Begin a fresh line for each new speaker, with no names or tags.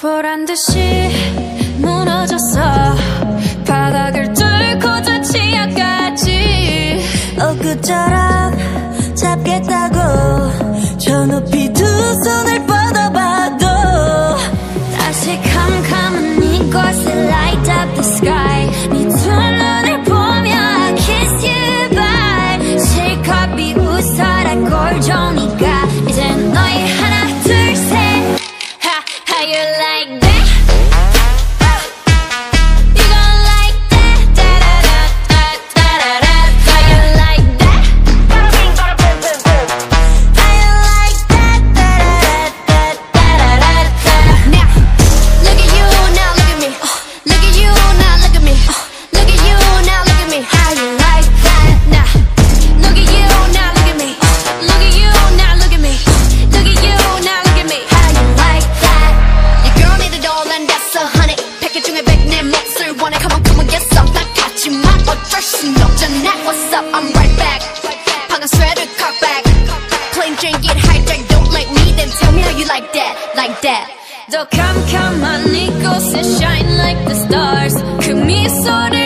보란듯이 무너졌어. 바닥을 뚫고 저 치아까지
엊그처럼 잡겠다고 저 높이 두 손을 뻗어봐도
다시 캄캄한 이곳에 light up the sky. 네 두 눈을 보며 I kiss you bye. 실컷 비웃어라 꼴좋으니까 이젠 너희 하나 둘 셋. How you like that? You gon' like that? Da-da-da-da-da-da-da. How you like that? Bada bing, bada boom, boom, boom.
How you like that?
Da-da-da-da-da-da-da. Now, look at you, now look at me. Look at you, now look at me. Look at you, now look at me. How you like that? Now, look at you, now look at me. Look at you, now look at me. Look at you, now look at me. How you like that?
Your girl need it all and that's a honey. 패킷 중에 100 내 몫을 원해. Come on, get some. 난 같지만 어쩔 순 없잖아. What's up? I'm right back. 방금 sweater cut back. Plain Jane get hijacked. Don't like me, then tell me how you like that, like that.
더 캄캄한 이곳에 shine like the stars. 그 미소를